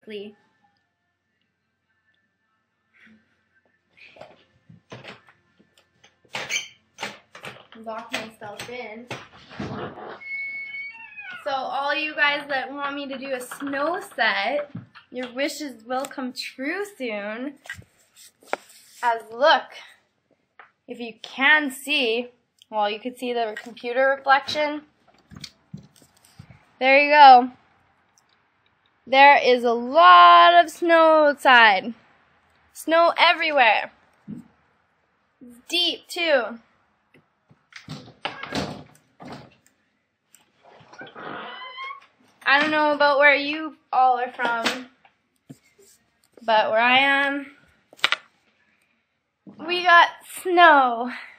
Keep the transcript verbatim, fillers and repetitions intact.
Glee. Lock myself in. So all you guys that want me to do a snow set, your wishes will come true soon. As look, if you can see, well, you can see the computer reflection. There you go. There is a lot of snow outside. Snow everywhere. It's deep too. I don't know about where you all are from, but where I am, we got snow.